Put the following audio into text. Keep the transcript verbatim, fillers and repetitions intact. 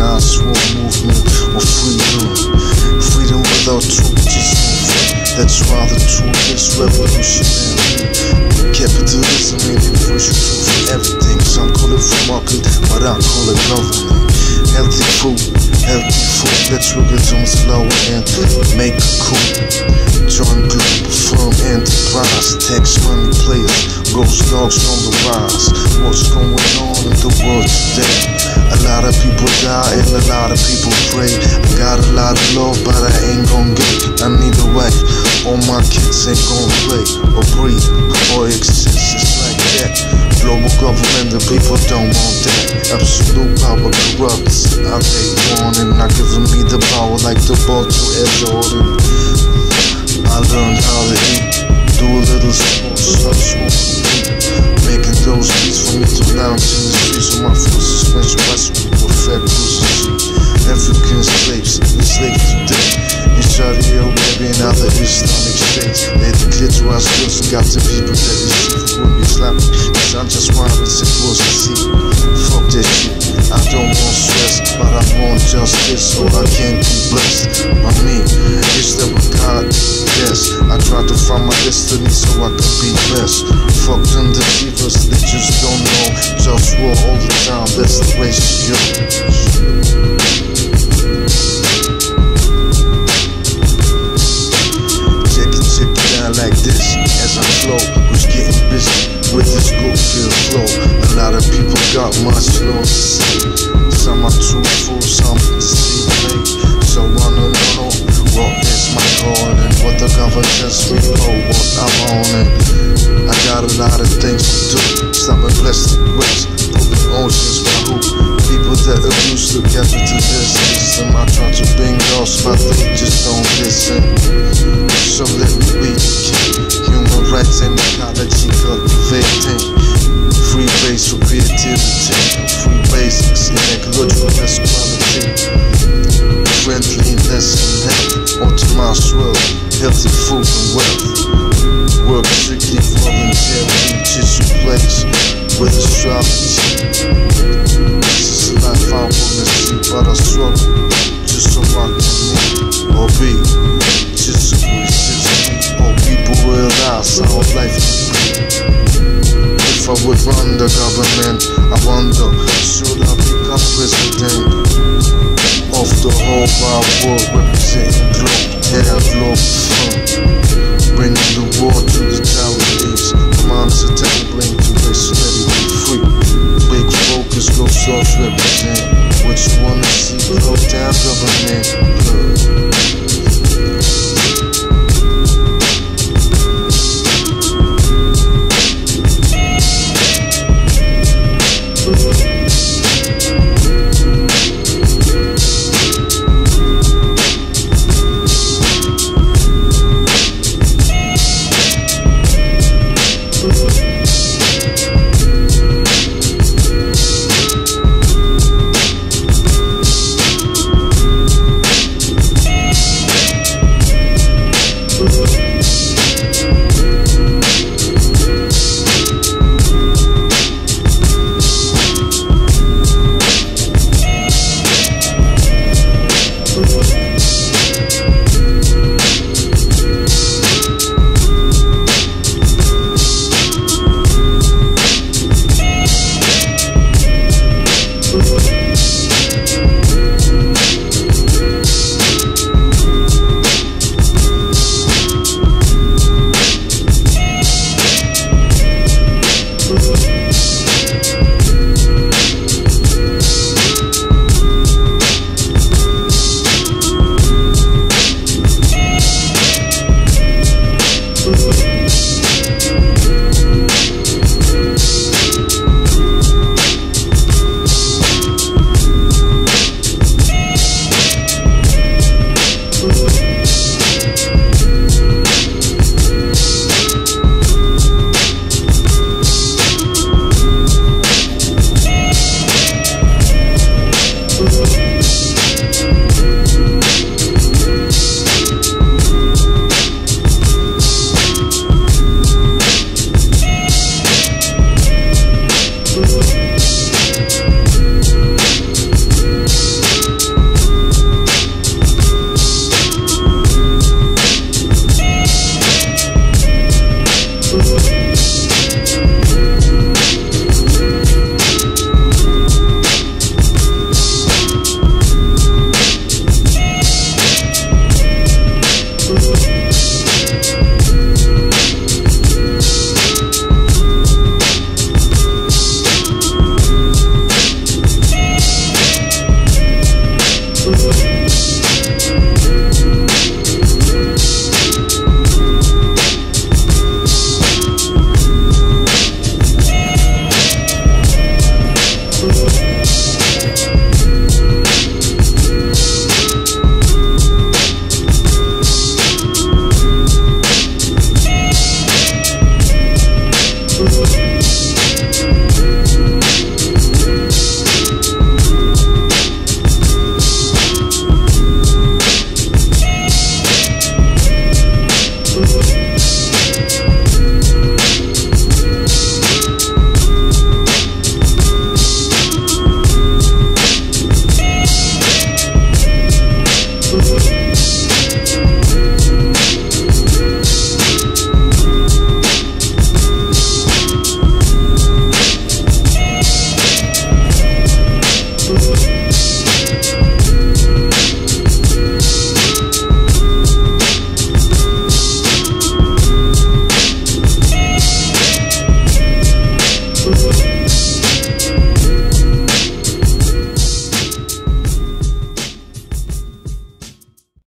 organized war movement or freedom. Freedom without truth just no free. That's why the truth is revolutionary. Capitalism ain't universal truth for everything. Some call it free market, but I call it government. Healthy food, healthy food. Let's regulate on slow and make a coup. Join Globalfirm enterprise. Tax money players, GhostDogz on the rise. What's going on in the world today? A lot of people die and a lot of people pray. I got a lot of love, but I ain't gon' get. I need a wife. All my kids ain't gon' play or breathe or exist. It's like that. Global government, the people don't want that. Absolute power corrupts. I take one and not giving me the power like the ball to Ed Jordan. I learned how to eat, do a little sports, stop smoking weed, making those beats for me to lounge in the streets with my full suspension, watching people perfect crucial. African slaves, enslaved today in Saudi Arabia and other Islamic states. They declare to our skills and got the people that is for would be slapping. Cause I just wanted to was to see. Fuck that shit. I don't want stress, but I want justice so I can be blessed. I mean, is there a God? Yes. I try to find my destiny so I can be best. Fuck them deceivers, they just don't know. Just war all the time, that's the ratio. Like this, as I flow, who's getting busy with this good feel flow. A lot of people got much flow to say. Some are truthful, some deceiving. So I don't know what is my calling, what the government we know what I'm on it. I got a lot of things to do. Stopping plastic waste, putting oceans by who? People that abuse the capitalist system. I try to bring those, but they just don't listen. So let me be the king. Human rights and ecology cultivating. Free base for creativity. Free basics in ecological equality. Friendliness and health. Optimized world. Healthy food and wealth. Work strictly voluntarily. Just your place with astrology. This is a life I wanna see, but I struggle just so I can live or be. Just so we all people realize how life can be. If I would run the government, I wonder, should I become president of the whole wide world, representing globe, yeah, Globalfirm, bringing the war to the Taiwanese. Minds are tabling to race, let it be free. Big focus, GhostDogz represent. What you wanna see, blow down government, blood.